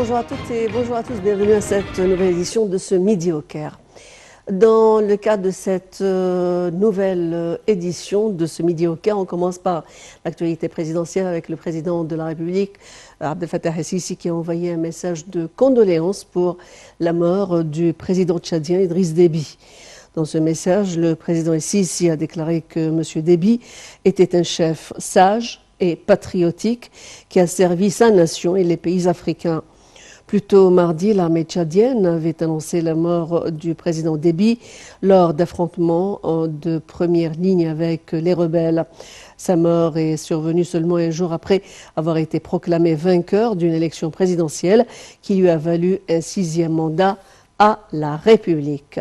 Bonjour à toutes et bonjour à tous, bienvenue à cette nouvelle édition de ce Midi au Caire. Dans le cadre de cette nouvelle édition de ce Midi au Caire, on commence par l'actualité présidentielle avec le président de la République, Abdel Fattah el-Sisi, qui a envoyé un message de condoléances pour la mort du président tchadien Idriss Déby. Dans ce message, le président el-Sisi a déclaré que M. Déby était un chef sage et patriotique qui a servi sa nation et les pays africains. Plus tôt mardi, l'armée tchadienne avait annoncé la mort du président Déby lors d'affrontements de première ligne avec les rebelles. Sa mort est survenue seulement un jour après avoir été proclamé vainqueur d'une élection présidentielle qui lui a valu un 6e mandat à la République.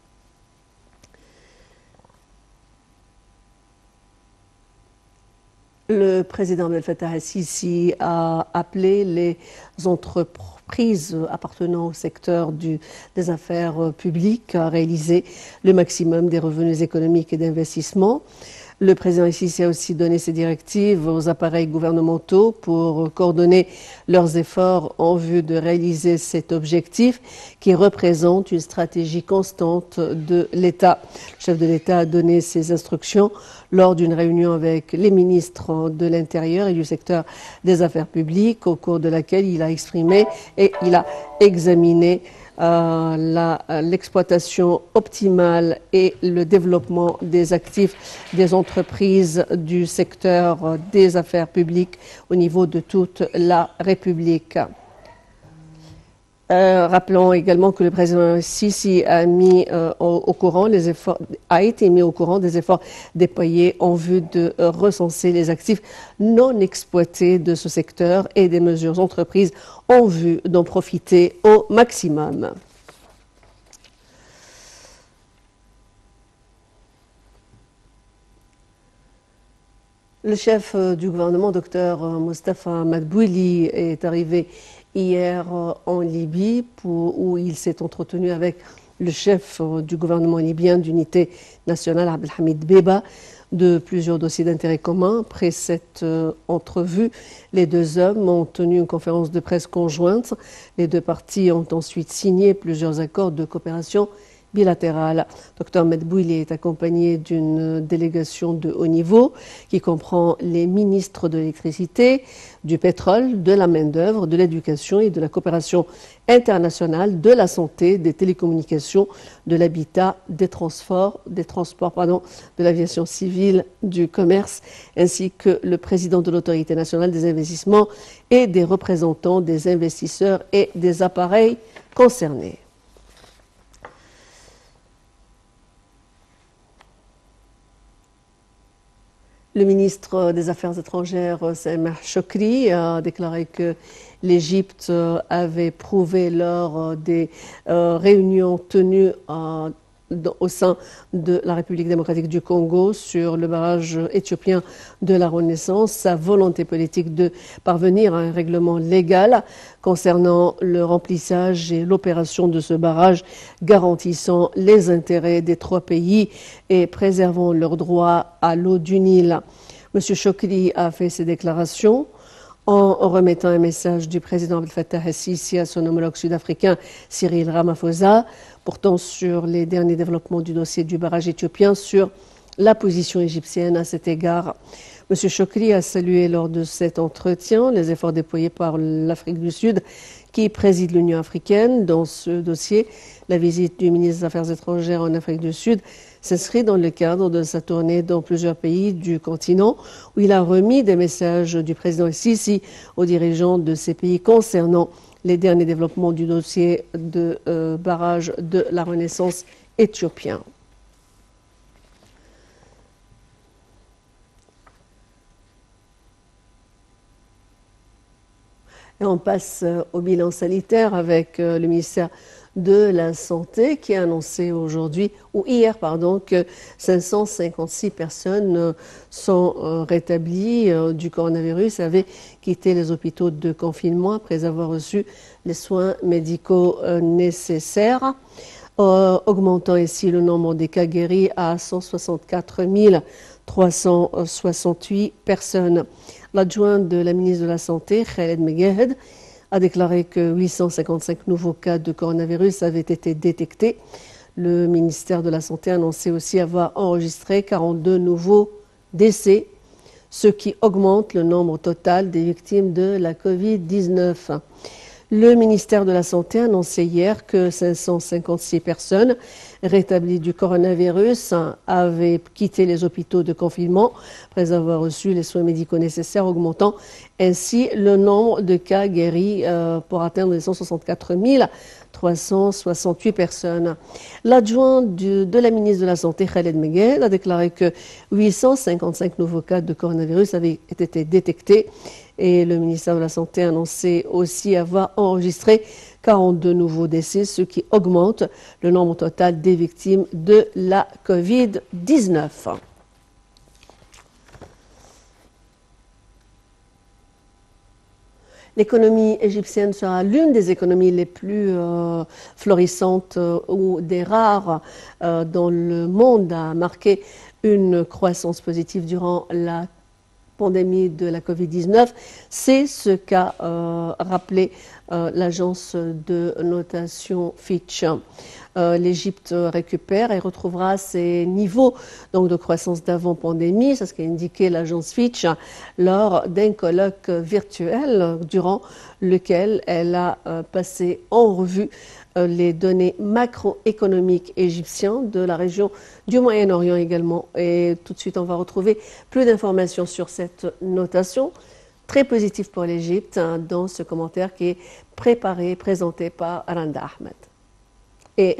Le président Abdel Fattah el-Sisi a appelé les entreprises appartenant au secteur des affaires publiques à réaliser le maximum des revenus économiques et d'investissement. Le président el-Sisi a aussi donné ses directives aux appareils gouvernementaux pour coordonner leurs efforts en vue de réaliser cet objectif qui représente une stratégie constante de l'État. Le chef de l'État a donné ses instructions lors d'une réunion avec les ministres de l'Intérieur et du secteur des affaires publiques, au cours de laquelle il a exprimé et il a examiné l'exploitation optimale et le développement des actifs des entreprises du secteur des affaires publiques au niveau de toute la République. Rappelons également que le président Sisi a été mis au courant des efforts déployés en vue de recenser les actifs non exploités de ce secteur et des mesures entreprises en vue d'en profiter au maximum. Le chef du gouvernement, Dr Mostafa Madbouli, est arrivé hier en Libye où il s'est entretenu avec le chef du gouvernement libyen d'unité nationale, Abdelhamid Beba, de plusieurs dossiers d'intérêt commun. Après cette entrevue, les deux hommes ont tenu une conférence de presse conjointe. Les deux parties ont ensuite signé plusieurs accords de coopération bilatérale. Dr Madbouli est accompagné d'une délégation de haut niveau qui comprend les ministres de l'électricité, du pétrole, de la main-d'œuvre, de l'éducation et de la coopération internationale, de la santé, des télécommunications, de l'habitat, des transports, de l'aviation civile, du commerce, ainsi que le président de l'autorité nationale des investissements et des représentants des investisseurs et des appareils concernés. Le ministre des Affaires étrangères, Sameh Chokri, a déclaré que l'Égypte avait prouvé lors des réunions tenues au sein de la République démocratique du Congo sur le barrage éthiopien de la Renaissance sa volonté politique de parvenir à un règlement légal concernant le remplissage et l'opération de ce barrage, garantissant les intérêts des trois pays et préservant leur droit à l'eau du Nil. M. Chokri a fait ces déclarations en remettant un message du président Abdel Fattah el-Sisi à son homologue sud-africain Cyril Ramaphosa, portant sur les derniers développements du dossier du barrage éthiopien, sur la position égyptienne à cet égard. M. Chokri a salué lors de cet entretien les efforts déployés par l'Afrique du Sud qui préside l'Union africaine dans ce dossier. La visite du ministre des Affaires étrangères en Afrique du Sud s'inscrit dans le cadre de sa tournée dans plusieurs pays du continent où il a remis des messages du président el-Sisi aux dirigeants de ces pays concernant les derniers développements du dossier de barrage de la Renaissance éthiopien. Et on passe au bilan sanitaire avec le ministère de la Santé qui a annoncé hier, que 556 personnes sont rétablies du coronavirus, avaient quitté les hôpitaux de confinement après avoir reçu les soins médicaux nécessaires, augmentant ainsi le nombre des cas guéris à 164 368 personnes. L'adjoint de la ministre de la Santé, Khaled Megahed, a déclaré que 855 nouveaux cas de coronavirus avaient été détectés. Le ministère de la Santé a annoncé aussi avoir enregistré 42 nouveaux décès, ce qui augmente le nombre total des victimes de la Covid-19. Le ministère de la Santé a annoncé hier que 556 personnes rétablies du coronavirus avaient quitté les hôpitaux de confinement après avoir reçu les soins médicaux nécessaires, augmentant ainsi le nombre de cas guéris pour atteindre les 164 368 personnes. L'adjoint de la ministre de la Santé, Khaled Megued, a déclaré que 855 nouveaux cas de coronavirus avaient été détectés. Et le ministère de la Santé a annoncé aussi avoir enregistré 42 nouveaux décès, ce qui augmente le nombre total des victimes de la Covid-19. L'économie égyptienne sera l'une des économies les plus florissantes ou des rares dans le monde à marquer une croissance positive durant la pandémie de la Covid-19. C'est ce qu'a rappelé l'agence de notation Fitch. L'Égypte récupère et retrouvera ses niveaux donc, de croissance d'avant-pandémie, c'est ce qu'a indiqué l'agence Fitch lors d'un colloque virtuel durant lequel elle a passé en revue les données macroéconomiques égyptiennes de la région du Moyen-Orient également. Et tout de suite, on va retrouver plus d'informations sur cette notation très positive pour l'Égypte dans ce commentaire qui est préparé, présenté par Randa Ahmed. Et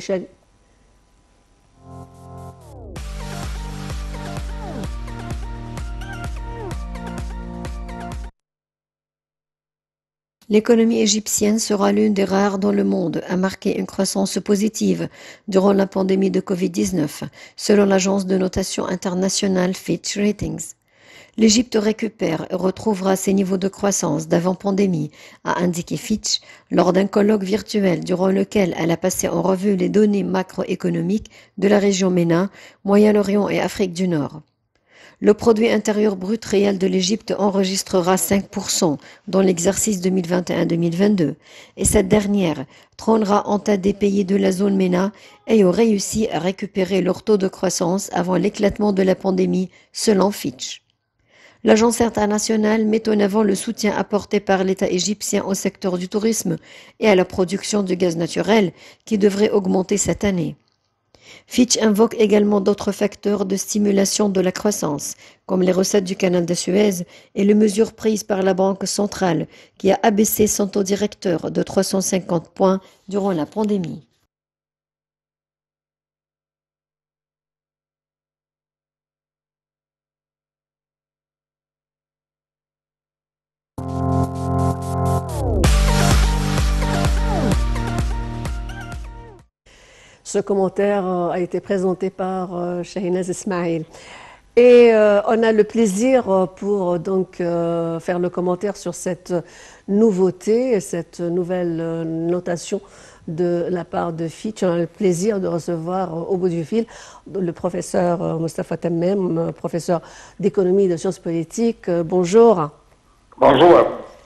l'économie égyptienne sera l'une des rares dans le monde à marquer une croissance positive durant la pandémie de Covid-19, selon l'agence de notation internationale Fitch Ratings. L'Égypte récupère et retrouvera ses niveaux de croissance d'avant-pandémie, a indiqué Fitch lors d'un colloque virtuel durant lequel elle a passé en revue les données macroéconomiques de la région MENA, Moyen-Orient et Afrique du Nord. Le produit intérieur brut réel de l'Égypte enregistrera 5% dans l'exercice 2021-2022 et cette dernière trônera en tête des pays de la zone MENA ayant réussi à récupérer leur taux de croissance avant l'éclatement de la pandémie, selon Fitch. L'agence internationale met en avant le soutien apporté par l'État égyptien au secteur du tourisme et à la production de gaz naturel qui devrait augmenter cette année. Fitch invoque également d'autres facteurs de stimulation de la croissance, comme les recettes du canal de Suez et les mesures prises par la Banque centrale, qui a abaissé son taux directeur de 350 points durant la pandémie. Ce commentaire a été présenté par Shahinaz Ismail. Et on a le plaisir pour donc faire le commentaire sur cette nouveauté, cette nouvelle notation de la part de Fitch. On a le plaisir de recevoir au bout du fil le professeur Mostafa Tammem, professeur d'économie et de sciences politiques. Bonjour. Bonjour.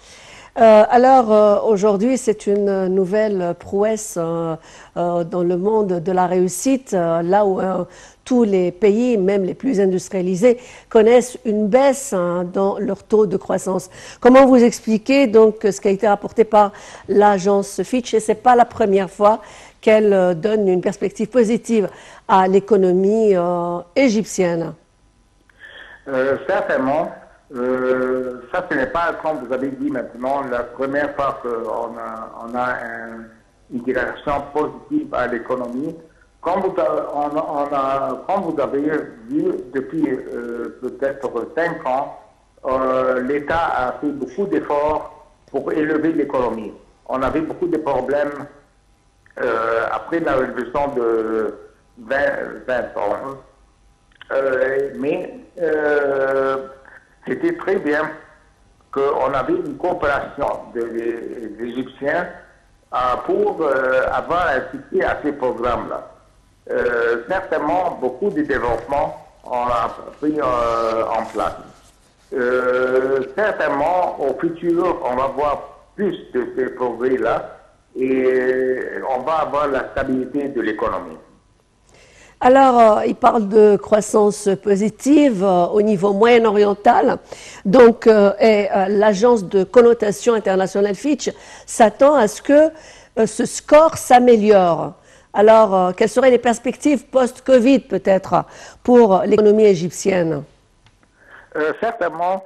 Alors aujourd'hui, c'est une nouvelle prouesse dans le monde de la réussite, là où tous les pays, même les plus industrialisés, connaissent une baisse dans leur taux de croissance. Comment vous expliquez donc ce qui a été rapporté par l'agence Fitch, et ce n'est pas la première fois qu'elle donne une perspective positive à l'économie égyptienne? Certainement. Ça, ce n'est pas, comme vous avez dit maintenant, la première fois qu'on a une direction positive à l'économie. Comme vous avez vu, depuis peut-être 5 ans, l'État a fait beaucoup d'efforts pour élever l'économie. On avait beaucoup de problèmes après la révolution de 2011. Mais c'était très bien qu'on avait une coopération des Égyptiens pour avoir assisté à ces programmes-là. Certainement, beaucoup de développements ont pris en place. Certainement, au futur, on va voir plus de ces progrès-là et on va avoir la stabilité de l'économie. Alors, il parle de croissance positive au niveau moyen-oriental. Donc, l'agence de connotation internationale Fitch s'attend à ce que ce score s'améliore. Alors, quelles seraient les perspectives post-Covid peut-être pour l'économie égyptienne? Certainement,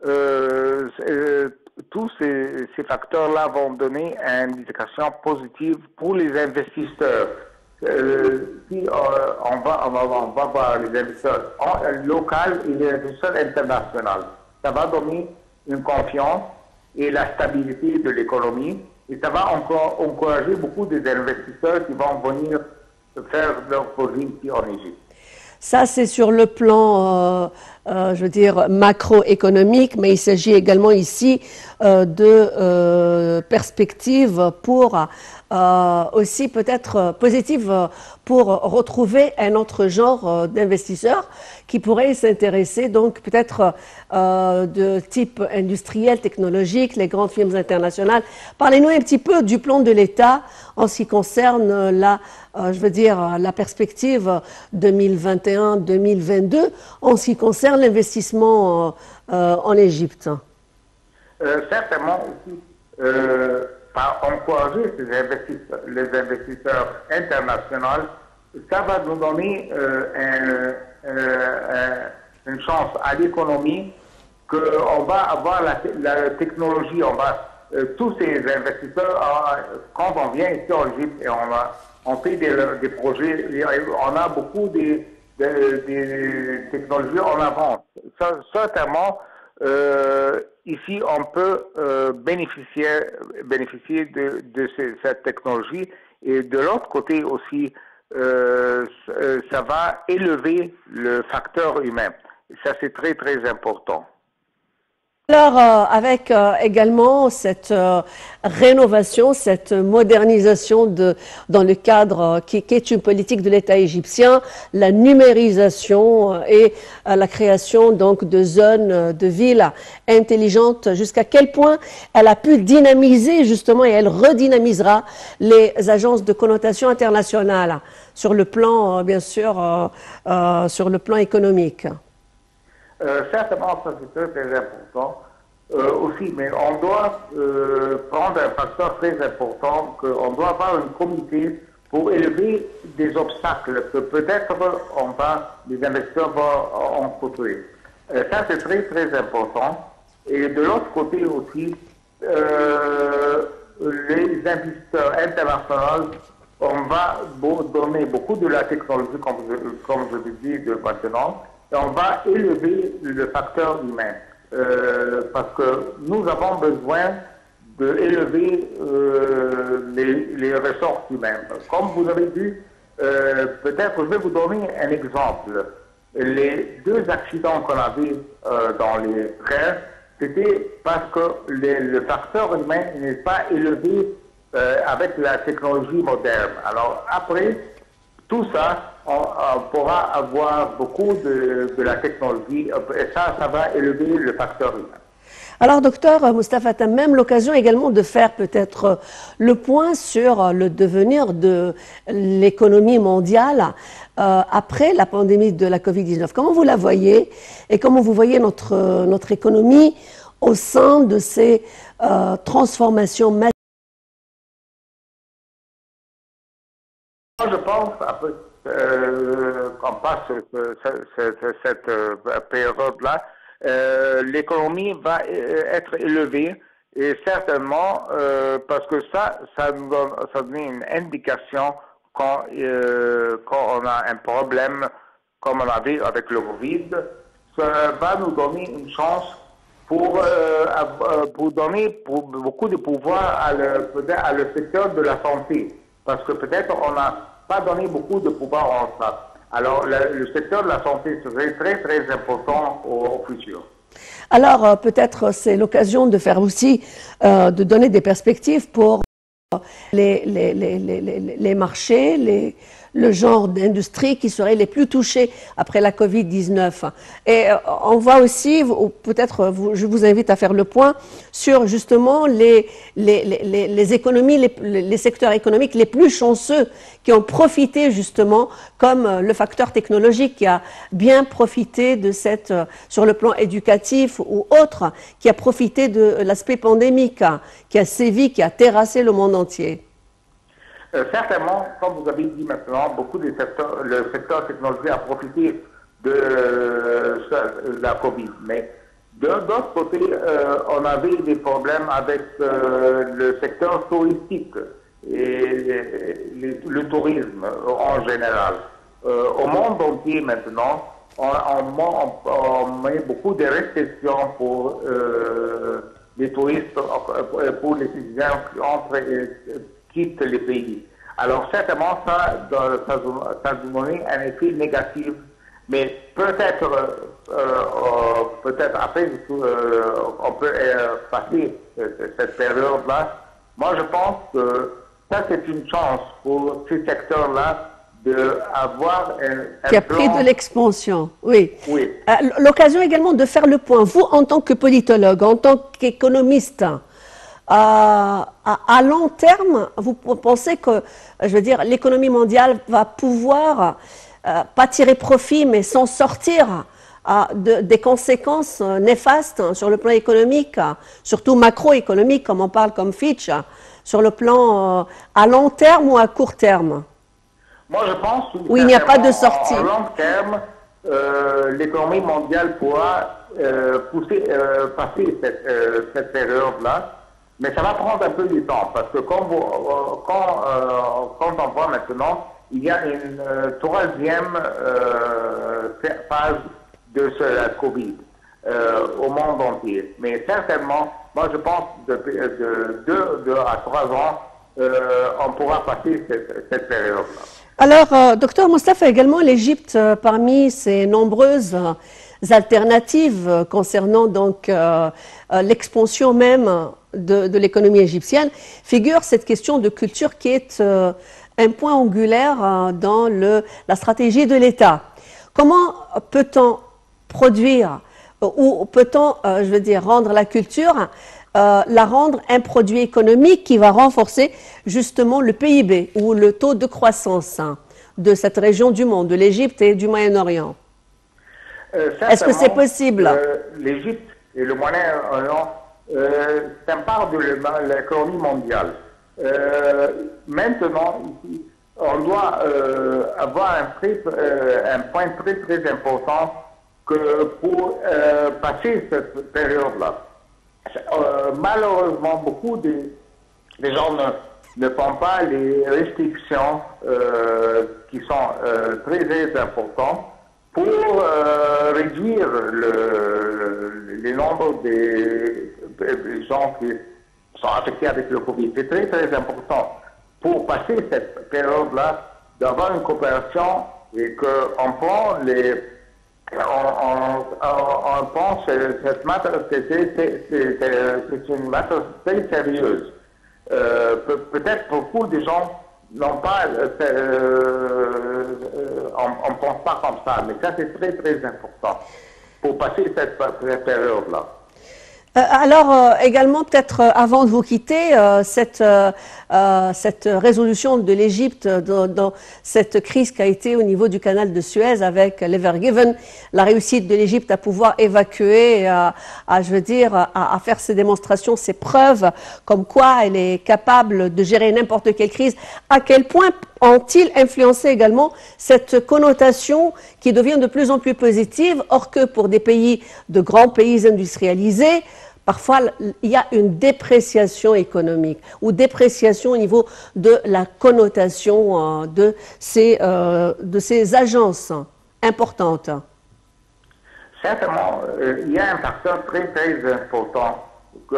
tous ces facteurs-là vont donner une indication positive pour les investisseurs. Si on va voir les investisseurs locaux et les investisseurs internationaux, ça va donner une confiance et la stabilité de l'économie et ça va encore encourager beaucoup des investisseurs qui vont venir faire leur projet ici en Égypte. Ça, c'est sur le plan, je veux dire, macroéconomique, mais il s'agit également ici de perspectives pour aussi peut-être positives pour retrouver un autre genre d'investisseurs qui pourraient s'intéresser donc peut-être de type industriel, technologique, les grandes firmes internationales. Parlez-nous un petit peu du plan de l'État en ce qui concerne je veux dire, la perspective 2021-2022 en ce qui concerne l'investissement en Égypte. Certainement aussi, par encourager les investisseurs internationaux, ça va nous donner une chance à l'économie qu'on va avoir la technologie, tous ces investisseurs, quand on vient ici en Égypte et on fait des projets, on a beaucoup de technologies en avance. Certainement, ici, on peut bénéficier de cette technologie et de l'autre côté aussi, ça va élever le facteur humain. Ça, c'est très, très important. Alors, avec également cette rénovation, cette modernisation dans le cadre qui est une politique de l'État égyptien, la numérisation et la création donc de zones, de villes intelligentes, jusqu'à quel point elle a pu dynamiser justement et elle redynamisera les agences de connotation internationale sur le plan, bien sûr, sur le plan économique. Certainement, ça c'est très, très important aussi, mais on doit prendre un facteur très important, qu'on doit avoir un comité pour élever des obstacles que peut-être les investisseurs vont rencontrer. Ça c'est très, très important. Et de l'autre côté aussi, les investisseurs internationaux, on va donner beaucoup de la technologie, comme je vous dis maintenant, et on va élever le facteur humain. Parce que nous avons besoin d'élever les ressources humaines. Comme vous avez vu, peut-être je vais vous donner un exemple. Les 2 accidents qu'on a vus dans les trains, c'était parce que le facteur humain n'est pas élevé avec la technologie moderne. Alors après, tout ça, on pourra avoir beaucoup de la technologie et ça va élever le facteur humain. Alors, docteur Moustapha Tammem, l'occasion également de faire peut-être le point sur le devenir de l'économie mondiale après la pandémie de la Covid-19. Comment vous la voyez et comment vous voyez notre économie au sein de ces transformations massives? Je pense, après qu'on passe cette période-là, l'économie va être élevée et certainement parce que ça donne une indication quand on a un problème comme on avait avec le Covid, ça va nous donner une chance pour donner beaucoup de pouvoir à le secteur de la santé. Parce que peut-être on n'a pas donné beaucoup de pouvoir en ça. Alors le secteur de la santé serait très très important au futur. Alors peut-être c'est l'occasion de faire aussi, de donner des perspectives pour les marchés, le genre d'industrie qui seraient les plus touchés après la Covid-19. Et on voit aussi, peut-être je vous invite à faire le point sur justement les économies, les secteurs économiques les plus chanceux qui ont profité justement, comme le facteur technologique qui a bien profité de cette, sur le plan éducatif ou autre, qui a profité de l'aspect pandémique, qui a sévi, qui a terrassé le monde entier. Certainement, comme vous avez dit maintenant, beaucoup de secteurs, le secteur technologique a profité de la Covid. Mais de l'autre côté, on avait des problèmes avec le secteur touristique et le tourisme en général. Au monde entier maintenant, on met beaucoup de restrictions pour les touristes, pour les citoyens qui entrent et quittent les pays. Alors certainement, ça a donné un effet négatif, mais peut-être après, on peut passer cette période-là. Moi, je pense que ça, c'est une chance pour ces secteurs-là d'avoir un qui a pris de l'expansion, oui. Oui. L'occasion également de faire le point. Vous, en tant que politologue, en tant qu'économiste, à long terme, vous pensez que, je veux dire, l'économie mondiale va pouvoir, pas tirer profit, mais s'en sortir des conséquences néfastes sur le plan économique, surtout macroéconomique, comme on parle comme Fitch, sur le plan à long terme ou à court terme? Moi, je pense où il n'y a pas de sortie. En long terme, l'économie mondiale pourra passer cette période-là, mais ça va prendre un peu du temps, parce que quand on voit maintenant, il y a une troisième phase de la Covid au monde entier. Mais certainement, moi je pense de 2 à 3 ans, on pourra passer cette période-là. Alors, docteur Moustapha, également l'Égypte, parmi ces nombreuses alternatives concernant donc l'expansion même de l'économie égyptienne, figure cette question de culture qui est un point angulaire dans la stratégie de l'État. Comment peut-on produire ou peut-on, je veux dire, rendre la culture, la rendre un produit économique qui va renforcer justement le PIB ou le taux de croissance de cette région du monde, de l'Égypte et du Moyen-Orient? Est-ce que c'est possible? L'Égypte et le Moyen-Orient, c'est un part de l'économie mondiale. Maintenant, ici, on doit avoir un point très très important que pour passer cette période-là. Malheureusement, beaucoup de gens ne font pas les restrictions qui sont très très importantes pour réduire le nombre de gens qui sont affectés avec le Covid. C'est très très important pour passer cette période-là d'avoir une coopération et qu'on prend on pense que cette matière, c'est une matière très sérieuse. Peut-être beaucoup de gens n'ont pas, on ne pense pas comme ça, mais ça c'est très très important pour passer cette période-là. Alors, également, peut-être avant de vous quitter, cette résolution de l'Égypte dans cette crise qui a été au niveau du canal de Suez avec l'Ever Given, la réussite de l'Égypte à pouvoir évacuer, je veux dire, à faire ses démonstrations, ses preuves, comme quoi elle est capable de gérer n'importe quelle crise. À quel point ont-ils influencé également cette connotation qui devient de plus en plus positive, or que pour des pays, de grands pays industrialisés, parfois il y a une dépréciation économique ou dépréciation au niveau de la connotation de ces agences importantes? Certainement, il y a un facteur très très important que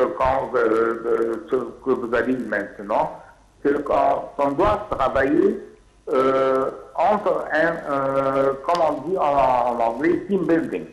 vous avez dit maintenant, c'est qu'on doit travailler entre comme on dit en anglais, team building.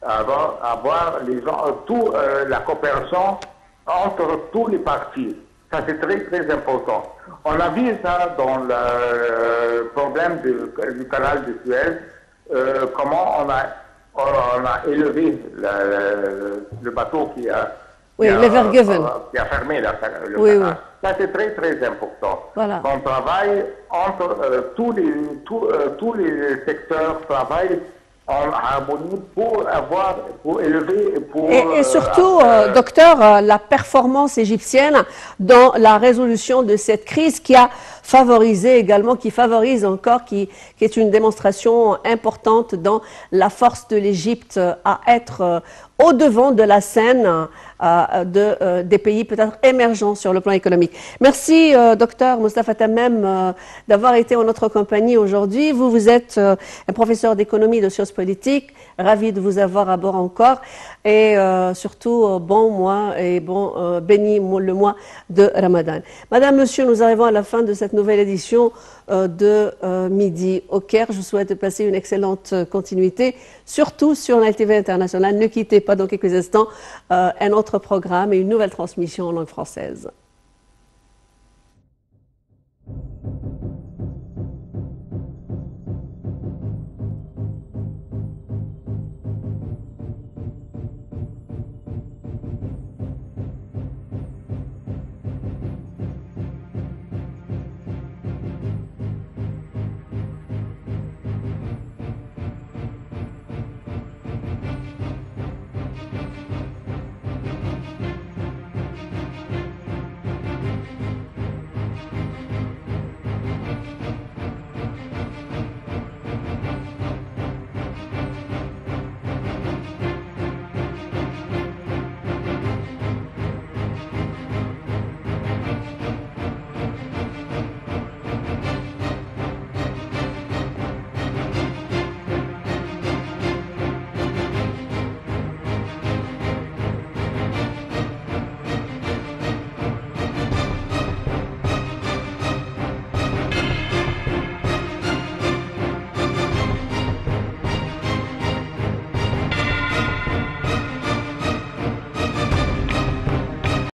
Avoir les gens, la coopération entre tous les partis. Ça, c'est très, très important. On a vu ça dans le problème du canal de Suez, comment on a élevé le bateau qui a fermé le canal. Oui. Ça, c'est très, très important. Voilà. On travaille entre tous les secteurs travaillent en harmonie pour élever... Et surtout, docteur, la performance égyptienne dans la résolution de cette crise qui a favorisé également, qui favorise encore, qui est une démonstration importante dans la force de l'Égypte à être au-devant de la scène des pays peut-être émergents sur le plan économique. Merci, docteur Moustapha Tammem, d'avoir été en notre compagnie aujourd'hui. Vous êtes un professeur d'économie et de sciences politiques. Ravi de vous avoir à bord encore. Et surtout, bon mois et béni le mois de Ramadan. Madame, monsieur, nous arrivons à la fin de cette nouvelle édition de Midi au Caire. Je vous souhaite de passer une excellente continuité, surtout sur LTV International. Ne quittez pas dans quelques instants un autre programme et une nouvelle transmission en langue française.